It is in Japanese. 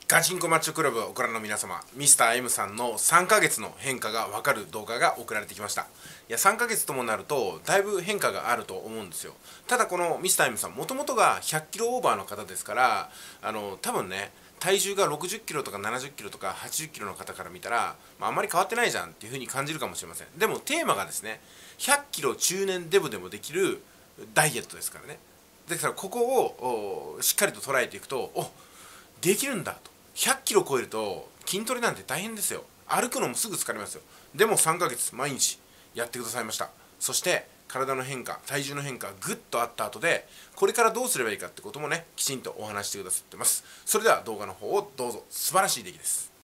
ガチンコマッチョクラブをご覧の皆様、ミスター M さんの3ヶ月の変化が分かる動画が送られてきました。いや、3ヶ月ともなるとだいぶ変化があると思うんですよ。ただこのミスター M さん、もともとが100キロオーバーの方ですから、多分ね、体重が60キロとか70キロとか80キロの方から見たら、あんまり変わってないじゃんっていう風に感じるかもしれません。でもテーマがですね、100キロ中年デブでもできるダイエットですからね。ですからここをしっかりと捉えていくと、できるんだと。100キロ超えると筋トレなんて大変ですよ。歩くのもすぐ疲れますよ。でも3ヶ月毎日やってくださいました。そして体の変化、体重の変化がぐっとあった後で、これからどうすればいいかってこともね、きちんとお話してくださってます。それでは動画の方をどうぞ。素晴らしい出来です。